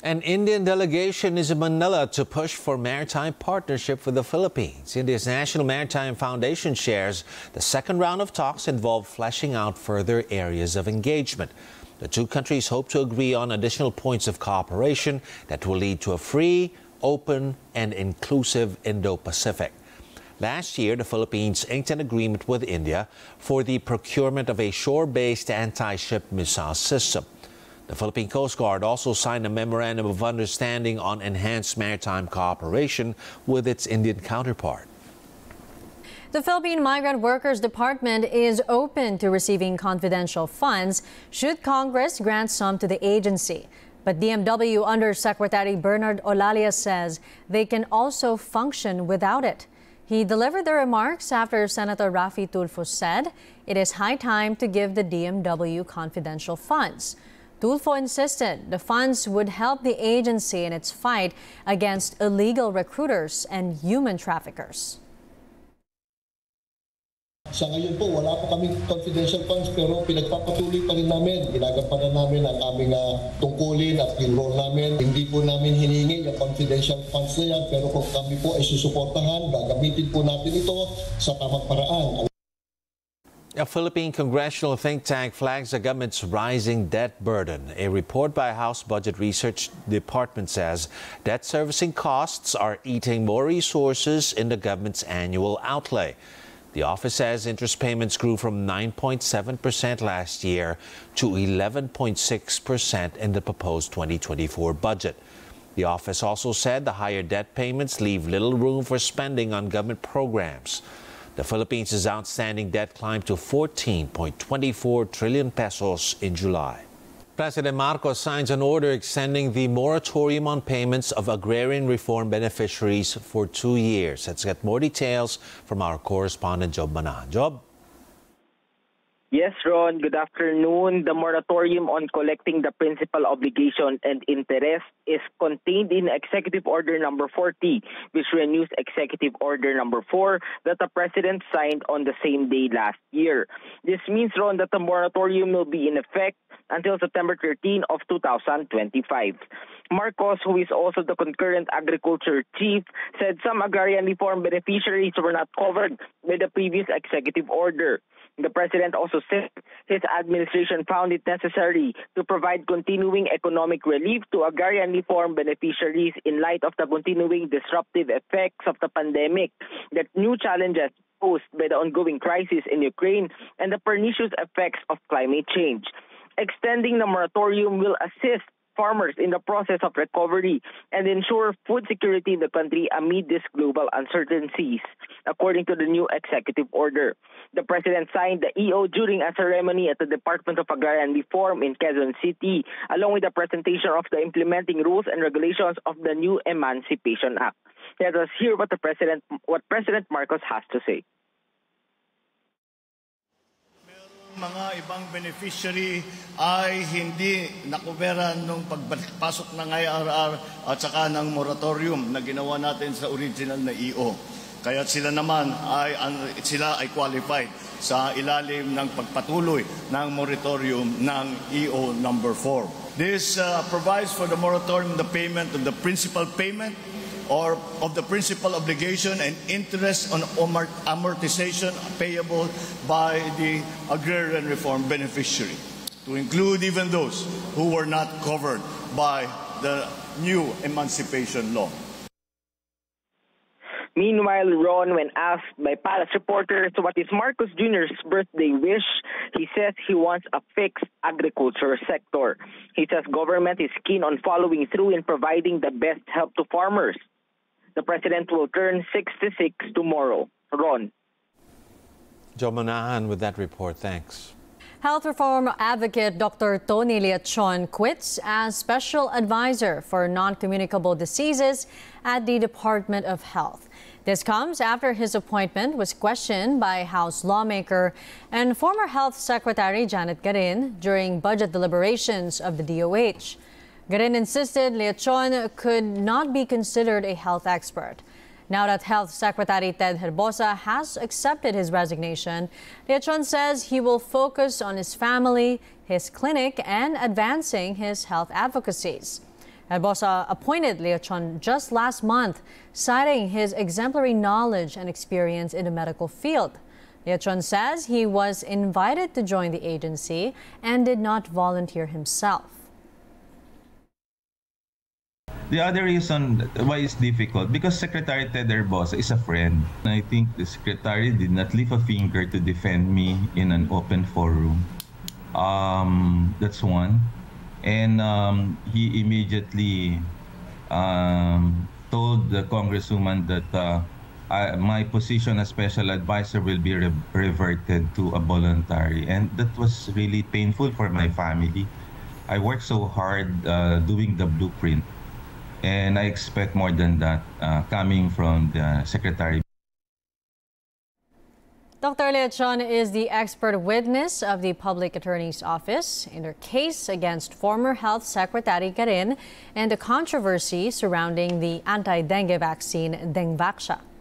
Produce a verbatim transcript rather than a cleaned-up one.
An Indian delegation is in Manila to push for maritime partnership with the Philippines. India's National Maritime Foundation shares the second round of talks involve fleshing out further areas of engagement. The two countries hope to agree on additional points of cooperation that will lead to a free, open, and inclusive Indo-Pacific. Last year, the Philippines inked an agreement with India for the procurement of a shore-based anti-ship missile system. The Philippine Coast Guard also signed a memorandum of understanding on enhanced maritime cooperation with its Indian counterpart. The Philippine Migrant Workers Department is open to receiving confidential funds should Congress grant some to the agency. But D M W Undersecretary Bernard Olalia says they can also function without it. He delivered the remarks after Senator Raffy Tulfo said it is high time to give the D M W confidential funds. Tulfo insisted the funds would help the agency in its fight against illegal recruiters and human traffickers. Sa ngayon po, wala po kaming confidential funds pero pinagpapatuloy pa rin namin. Ginagampanan namin ang aming uh, tungkulin at yung role namin. Hindi po namin hiningi yung confidential funds na yan pero kung kami po ay susuportahan, gagamitin po natin ito sa tamang paraan. A Philippine congressional think tank flags the government's rising debt burden. A report by House Budget Research Department says debt servicing costs are eating more resources in the government's annual outlay. The office says interest payments grew from nine point seven percent last year to eleven point six percent in the proposed twenty twenty-four budget. The office also said the higher debt payments leave little room for spending on government programs. The Philippines' outstanding debt climbed to fourteen point two four trillion pesos in July. President Marcos signs an order extending the moratorium on payments of agrarian reform beneficiaries for two years. Let's get more details from our correspondent, Job Manahan. Job? Yes, Ron. Good afternoon. The moratorium on collecting the principal obligation and interest is contained in Executive Order number forty, which renews Executive Order number four that the President signed on the same day last year. This means, Ron, that the moratorium will be in effect until September thirteenth of two thousand twenty-five. Marcos, who is also the concurrent agriculture chief, said some agrarian reform beneficiaries were not covered by the previous executive order. The President also said his administration found it necessary to provide continuing economic relief to agrarian reform beneficiaries in light of the continuing disruptive effects of the pandemic, the new challenges posed by the ongoing crisis in Ukraine, and the pernicious effects of climate change. Extending the moratorium will assist farmers in the process of recovery and ensure food security in the country amid these global uncertainties, according to the new executive order. The President signed the E O during a ceremony at the Department of Agrarian Reform in Quezon City, along with the presentation of the implementing rules and regulations of the new Emancipation Act. Let us hear what the President, what President Marcos has to say. Mga ibang beneficiary ay hindi nakuberan nung pagpasok ng I R R at saka ng moratorium na ginawa natin sa original na E O. Kaya sila naman ay sila ay qualified sa ilalim ng pagpatuloy ng moratorium ng E O number four. This uh, provides for the moratorium the payment of the principal payment or of the principal obligation and interest on amortization payable by the agrarian reform beneficiary, to include even those who were not covered by the new emancipation law. Meanwhile, Ron, when asked by Palace reporters what is Marcos Junior's birthday wish, he says he wants a fixed agriculture sector. He says government is keen on following through in providing the best help to farmers. The President will turn sixty-six tomorrow. Ron. Joe Manahan with that report. Thanks. Health reform advocate Doctor Tony Leachon quits as special advisor for non-communicable diseases at the Department of Health. This comes after his appointment was questioned by House lawmaker and former Health Secretary Janet Garin during budget deliberations of the D O H. Garin insisted Leachon could not be considered a health expert. Now that Health Secretary Ted Herbosa has accepted his resignation, Leachon says he will focus on his family, his clinic, and advancing his health advocacies. Herbosa appointed Leochon just last month, citing his exemplary knowledge and experience in the medical field. Leochon says he was invited to join the agency and did not volunteer himself. The other reason why it's difficult, because Secretary Ted Herbosa is a friend. I think the Secretary did not lift a finger to defend me in an open forum. Um, that's one. And um, he immediately um, told the Congresswoman that uh, I, my position as special advisor will be re reverted to a voluntary. And that was really painful for my family. I worked so hard uh, doing the blueprint. And I expect more than that uh, coming from the Secretary. Doctor Leochon is the expert witness of the Public Attorney's Office in their case against former Health Secretary Garin and the controversy surrounding the anti-dengue vaccine Dengvaxia.